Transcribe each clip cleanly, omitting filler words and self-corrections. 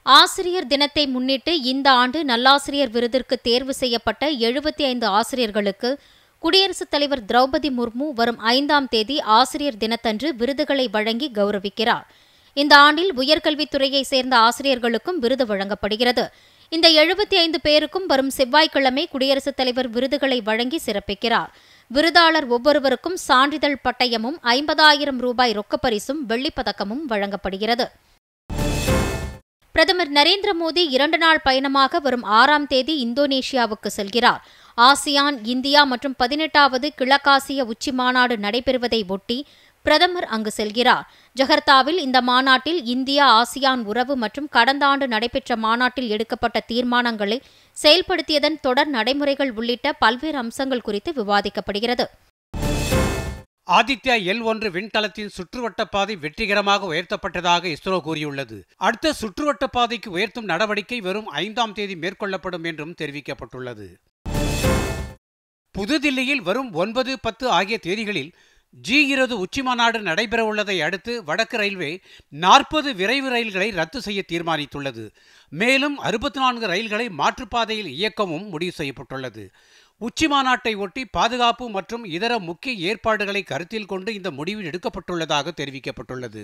ஆசிரியர் தினத்தை முன்னிட்டு இந்த ஆண்டு நல்லாசிரியர் விருதிற்கு தேர்வு செய்யப்பட்ட 75 ஆசிரியர்களுக்கு குடியரசுத் தலைவர் திரௌபதி முர்மு வரும் 5ஆம் தேதி ஆசிரியர் தினத்தன்று விருதுகளை வழங்கி கௌரவிக்கிறார். இந்த ஆண்டில் உயர்கல்வித்துறையைச் சேர்ந்த ஆசிரியர்களுக்கும் விருது வழங்கப்படுகிறது. இந்த 75 பேருக்கும் வரும் செவ்வாய்க்கிழமை குடியரசுத் தலைவர் விருதுகளை வழங்கி சிறப்பிக்கிறார். விருதாளர் ஒவ்வொருவருக்கும் சான்றிதழ் பட்டயமும் 50,000 ரூபாய் ரொக்கப்பரிசும் வெள்ளிப்பதக்கமும் வழங்கப்படுகிறது. பிரதமர் நரேந்திர மோடி 2 நாள் பயணமாக வரும் 6ஆம் தேதி இந்தோனேஷியாவுக்கு செல்கிறார். ஆசியான், இந்தியா மற்றும் 18வது கிழக்காசிய உச்சிமாநாடு நடைபெறுவதை ஒட்டி பிரதமர் அங்கு செல்கிறார். ஜகர்த்தாவில் இந்த மாநாட்டில் இந்தியா ஆசியான் உறவு மற்றும் கடந்த ஆண்டு நடைபெற்ற மாநாட்டில் எடுக்கப்பட்ட தீர்மானங்களை செயல்படுத்தியதன் தொடர் நடைமுறைகள் உள்ளிட்ட பல்வேறு அம்சங்கள் குறித்து விவாதிக்கப்படுகிறது. ஆதித்யா L1 விண்கலத்தின் சுற்றுவட்டப்பாதை வெற்றிகரமாக உயர்த்தப்பட்டதாக இஸ்ரோ கூறியுள்ளது. அடுத்த சுற்றுவட்டப்பாதைக்கு உயர்த்தும் நடவடிக்கை வரும் 5ஆம் தேதி மேற்கொள்ளப்படும் என்றும் தெரிவிக்கப்பட்டுள்ளது. புதுதில்லியில் வரும் 9, 10 ஆகிய தேதிகளில் G20 உச்சிமாநாடு நடைபெறவுள்ளதை அடுத்து வடக்கு ரயில்வே 40 விரைவு ரயில்களை ரத்து செய்ய தீர்மானித்துள்ளது. மேலும் 64 ரயில்களை மாற்றுப்பாதையில் இயக்கவும் முடிவு செய்யப்பட்டுள்ளது. உச்சிமாநாட்டை ஒட்டி பாதுகாப்பு மற்றும் இதர முக்கிய ஏற்பாடுகளை கருத்தில் கொண்டு இந்த முடிவு எடுக்கப்பட்டுள்ளதாக தெரிவிக்கப்பட்டுள்ளது.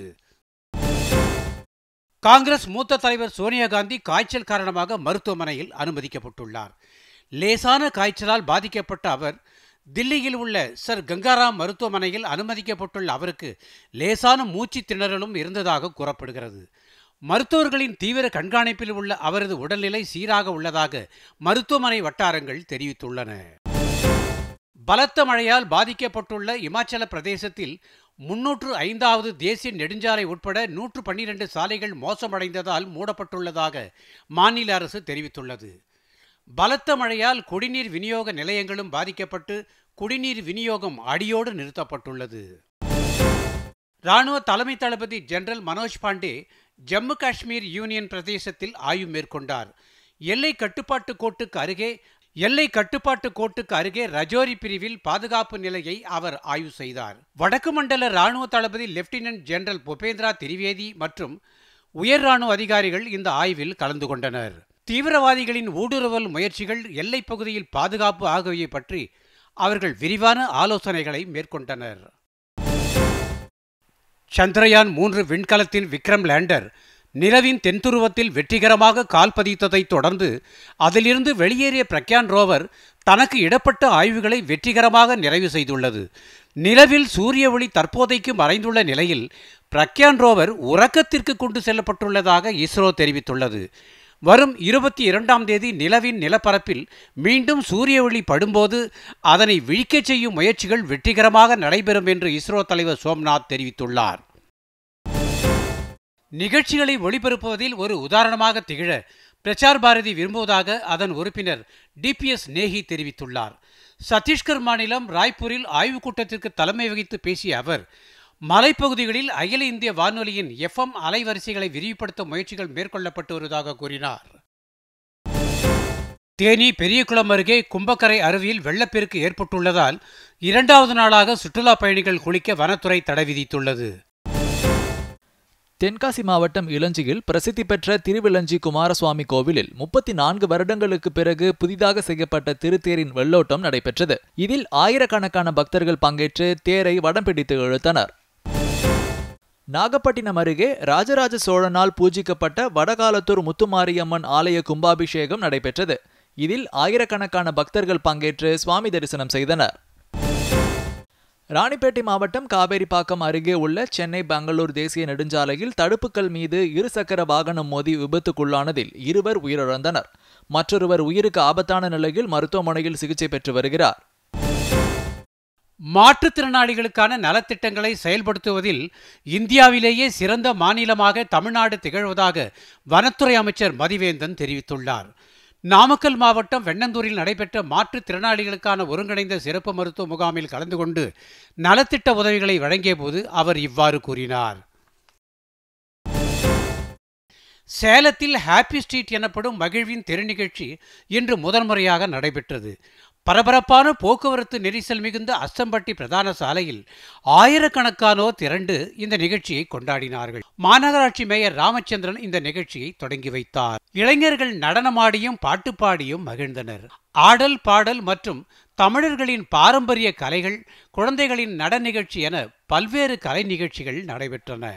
காங்கிரஸ் மூத்த தலைவர் சோனியா காந்தி காய்ச்சல் காரணமாக மருத்துவமனையில் அனுமதிக்கப்பட்டுள்ளார். லேசான காய்ச்சலால் பாதிக்கப்பட்ட அவர் தில்லியில் உள்ள சர் கங்காராம் மருத்துவமனையில் அனுமதிக்கப்பட்டுள்ள அவருக்கு லேசான மூச்சு திணறலும் இருந்ததாக கூறப்படுகிறது. மருத்துவர்களின் தீவிர கண்காணிப்பில் உள்ள அவரது உடல்நிலை சீராக உள்ளதாக மருத்துவமனை வட்டாரங்கள் தெரிவித்துள்ளன. பலத்த மழையால் பாதிக்கப்பட்டுள்ள இமாச்சல பிரதேசத்தில் 305வது தேசிய நெடுஞ்சாலை உட்பட 112 சாலைகள் மோசமடைந்ததால் மூடப்பட்டுள்ளதாக மாநில அரசு தெரிவித்துள்ளது. பலத்த மழையால் குடிநீர் விநியோக நிலையங்களும் பாதிக்கப்பட்டு குடிநீர் விநியோகம் அடியோடு நிறுத்தப்பட்டுள்ளது. ராணுவ தலைமை தளபதி ஜெனரல் மனோஜ் பாண்டே ஜம்மு காஷ்மீர் யூனியன் பிரதேசத்தில் ஆய்வு மேற்கொண்டார். எல்லை கட்டுப்பாட்டு கோட்டுக்கு அருகே ரஜோரி பிரிவில் பாதுகாப்பு நிலையை அவர் ஆய்வு செய்தார். வடக்கு மண்டல ராணுவ தளபதி லெப்டினன்ட் ஜெனரல் புபேந்திரா திரிவேதி மற்றும் உயர் ராணுவ அதிகாரிகள் இந்த ஆய்வில் கலந்து கொண்டனர். தீவிரவாதிகளின் ஊடுருவல் முயற்சிகள், எல்லைப் பகுதியில் பாதுகாப்பு ஆகியவை பற்றி அவர்கள் விரிவான ஆலோசனைகளை மேற்கொண்டனர். சந்திரயான் 3 விண்கலத்தின் விக்ரம் லேண்டர் நிலவின் தென்துருவத்தில் வெற்றிகரமாக கால் பதித்ததை தொடர்ந்து அதிலிருந்து வெளியேறிய பிரக்யான் ரோவர் தனக்கு இடப்பட்ட ஆய்வுகளை வெற்றிகரமாக நிறைவு செய்துள்ளது. நிலவில் சூரிய ஒளி தற்போதைக்கு மறைந்துள்ள நிலையில் பிரக்யான் ரோவர் உறக்கத்திற்கு கொண்டு செல்லப்பட்டுள்ளதாக இஸ்ரோ தெரிவித்துள்ளது. வரும் 22ஆம் தேதி நிலவின் நிலப்பரப்பில் மீண்டும் சூரிய ஒளி படும்போது அதனை விழிக்கச் செய்யும் முயற்சிகள் வெற்றிகரமாக நடைபெறும் என்று இஸ்ரோ தலைவர் சோம்நாத் தெரிவித்துள்ளார். நிகழ்ச்சிகளை ஒளிபரப்புவதில் ஒரு உதாரணமாக திகழ பிரசார் பாரதி விரும்புவதாக அதன் உறுப்பினர் DPS நேஹி தெரிவித்துள்ளார். சத்தீஸ்கர் மாநிலம் ராய்ப்பூரில் ஆய்வுக் கூட்டத்திற்கு தலைமை வகித்து பேசிய அவர், மலைப்பகுதிகளில் அகில இந்திய வானொலியின் FM அலைவரிசைகளை விரிவுபடுத்த முயற்சிகள் மேற்கொள்ளப்பட்டு வருவதாக கூறினார். தேனி பெரியகுளம் அருகே கும்பக்கரை அருவியில் வெள்ளப்பெருக்கு ஏற்பட்டுள்ளதால் 2வது நாளாக சுற்றுலா பயணிகள் குளிக்க வனத்துறை தடை விதித்துள்ளது. தென்காசி மாவட்டம் இளஞ்சியில் பிரசித்தி பெற்ற திருவிளஞ்சி குமாரசுவாமி கோவிலில் 34 வருடங்களுக்கு பிறகு புதிதாக செய்யப்பட்ட திருத்தேரின் வெள்ளோட்டம் நடைபெற்றது. இதில் ஆயிரக்கணக்கான பக்தர்கள் பங்கேற்று தேரை வடம் பிடித்து இழுத்தனர். நாகப்பட்டினம் அருகே ராஜராஜ சோழனால் பூஜிக்கப்பட்ட வடகாலத்தூர் முத்துமாரியம்மன் ஆலய கும்பாபிஷேகம் நடைபெற்றது. இதில் ஆயிரக்கணக்கான பக்தர்கள் பங்கேற்று சுவாமி தரிசனம் செய்தனர். ராணிப்பேட்டை மாவட்டம் காவேரிப்பாக்கம் அருகே உள்ள சென்னை பெங்களூர் தேசிய நெடுஞ்சாலையில் தடுப்புக்கள் மீது இருசக்கர வாகனம் மோதி விபத்துக்குள்ளானதில் 2 உயிரிழந்தனர். மற்றொருவர் உயிருக்கு ஆபத்தான நிலையில் மருத்துவமனையில் சிகிச்சை பெற்று வருகிறார். மாற்றுத்திறனாளிகளுக்கான நலத்திட்டங்களை செயல்படுத்துவதில் இந்தியாவிலேயே சிறந்த மாநிலமாக தமிழ்நாடு திகழ்வதாக வனத்துறை அமைச்சர் மதிவேந்தன் தெரிவித்துள்ளார். நாமக்கல் மாவட்டம் வெண்ணந்தூரில் நடைபெற்ற மாற்றுத்திறனாளிகளுக்கான ஒருங்கிணைந்த சிறப்பு மருத்துவ முகாமில் கலந்து கொண்டு நலத்திட்ட உதவிகளை வழங்கிய போது அவர் இவ்வாறு கூறினார். சேலத்தில் ஹாப்பி ஸ்ட்ரீட் எனப்படும் மகிழ்வின் தெரு நிகழ்ச்சி இன்று முதன்முறையாக நடைபெற்றது. பரபரப்பான போக்குவரத்து நெரிசல் மிகுந்த அஸ்தம்பட்டி பிரதான சாலையில் ஆயிரக்கணக்கானோர் திரண்டு இந்த நிகழ்ச்சியை கொண்டாடினார்கள். மாநகராட்சி மேயர் ராமச்சந்திரன் இந்த நிகழ்ச்சியை தொடங்கி வைத்தார். இளைஞர்கள் நடனமாடியும் பாட்டு பாடியும் மகிழ்ந்தனர். ஆடல் பாடல் மற்றும் தமிழர்களின் பாரம்பரிய கலைகள், குழந்தைகளின் நட நிகழ்ச்சி என பல்வேறு கலை நிகழ்ச்சிகள் நடைபெற்றன.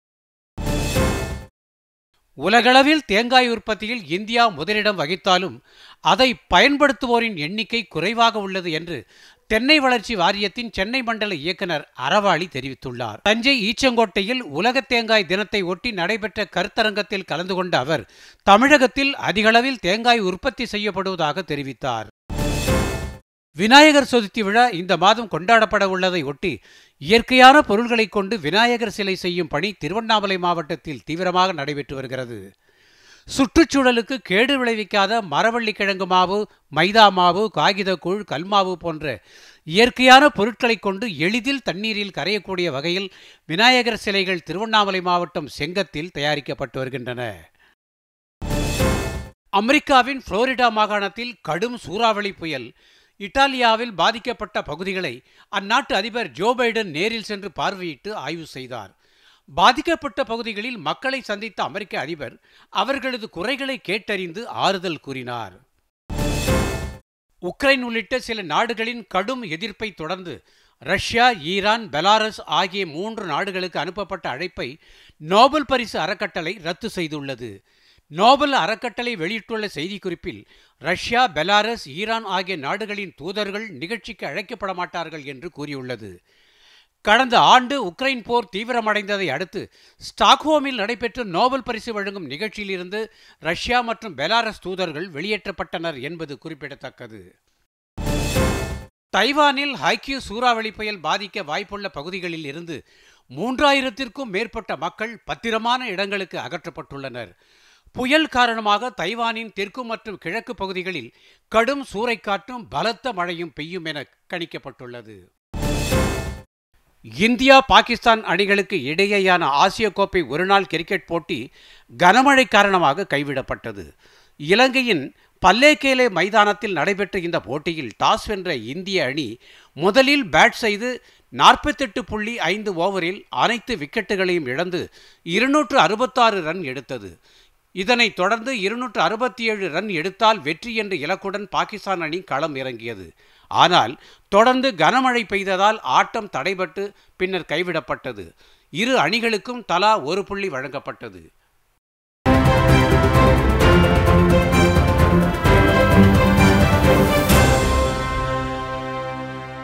உலகளவில் தேங்காய் உற்பத்தியில் இந்தியா முதலிடம் வகித்தாலும் அதை பயன்படுத்துவோரின் எண்ணிக்கை குறைவாக உள்ளது என்று தென்னை வளர்ச்சி வாரியத்தின் சென்னை மண்டல இயக்குனர் அறவாளி தெரிவித்துள்ளார். தஞ்சை ஈச்சங்கோட்டையில் உலக தேங்காய் தினத்தை ஒட்டி நடைபெற்ற கருத்தரங்கத்தில் கலந்து கொண்ட அவர் தமிழகத்தில் அதிகளவில் தேங்காய் உற்பத்தி செய்யப்படுவதாக தெரிவித்தார். விநாயகர் சதுர்த்தி விழா இந்த மாதம் கொண்டாடப்பட உள்ளதை ஒட்டி இயற்கையான பொருள்களை கொண்டு விநாயகர் சிலை செய்யும் பணி திருவண்ணாமலை மாவட்டத்தில் தீவிரமாக நடைபெற்று வருகிறது. சுற்றுச்சூழலுக்கு கேடு விளைவிக்காத மரவள்ளி கிழங்கு மாவு, மைதா மாவு, காகிதக்கூழ், கல்மாவு போன்ற இயற்கையான பொருட்களை கொண்டு எளிதில் தண்ணீரில் கரையக்கூடிய வகையில் விநாயகர் சிலைகள் திருவண்ணாமலை மாவட்டம் செங்கத்தில் தயாரிக்கப்பட்டு வருகின்றன. அமெரிக்காவின் புளோரிடா மாகாணத்தில் கடும் சூறாவளி புயல் இத்தாலியாவில் பாதிக்கப்பட்ட பகுதிகளை அந்நாட்டு அதிபர் ஜோ பைடன் நேரில் சென்று பார்வையிட்டு ஆய்வு செய்தார். பாதிக்கப்பட்ட பகுதிகளில் மக்களை சந்தித்த அமெரிக்க அதிபர் அவர்களது குறைகளை கேட்டறிந்து ஆறுதல் கூறினார். உக்ரைன் உள்ளிட்ட சில நாடுகளின் கடும் எதிர்ப்பை தொடர்ந்து ரஷ்யா, ஈரான், பெலாரஸ் ஆகிய 3 நாடுகளுக்கு அனுப்பப்பட்ட அழைப்பை நோபல் பரிசு அறக்கட்டளை ரத்து செய்துள்ளது. நோபல் அறக்கட்டளை வெளியிட்டுள்ள செய்திக்குறிப்பில் ரஷ்யா, பெலாரஸ், ஈரான் ஆகிய நாடுகளின் தூதர்கள் நிகழ்ச்சிக்கு அழைக்கப்பட மாட்டார்கள் என்று கூறியுள்ளது. கடந்த ஆண்டு உக்ரைன் போர் தீவிரமடைந்ததை அடுத்து ஸ்டாக்ஹோமில் நடைபெற்ற நோபல் பரிசு வழங்கும் நிகழ்ச்சியிலிருந்து ரஷ்யா மற்றும் பெலாரஸ் தூதர்கள் வெளியேற்றப்பட்டனர் என்பது குறிப்பிடத்தக்கது. தைவானில் ஹைக்கியூ சூறாவளி புயல் பாதிக்க வாய்ப்புள்ள பகுதிகளில் இருந்து 3000த்திற்கும் மேற்பட்ட மக்கள் பத்திரமான இடங்களுக்கு அகற்றப்பட்டுள்ளனர். புயல் காரணமாக தைவானின் தெற்கு மற்றும் கிழக்கு பகுதிகளில் கடும் சூறைக்காற்றும் பலத்த மழையும் பெய்யும் என கணிக்கப்பட்டுள்ளது. இந்தியா, பாகிஸ்தான் அணிகளுக்கு இடையேயான ஆசிய கோப்பை ஒருநாள் கிரிக்கெட் போட்டி கனமழை காரணமாக கைவிடப்பட்டது. இலங்கையின் பல்லேகேலே மைதானத்தில் நடைபெற்ற இந்த போட்டியில் டாஸ் வென்ற இந்திய அணி முதலில் பேட் செய்து 48.5 ஓவரில் அனைத்து விக்கெட்டுகளையும் இழந்து 266 ரன் எடுத்தது. இதனைத் தொடர்ந்து 267 ரன் எடுத்தால் வெற்றி என்ற இலக்குடன் பாகிஸ்தான் அணி களம் இறங்கியது. ஆனால் தொடர்ந்து கனமழை பெய்ததால் ஆட்டம் தடைபட்டு பின்னர் கைவிடப்பட்டது. இரு அணிகளுக்கும் தலா 1 புள்ளி வழங்கப்பட்டது.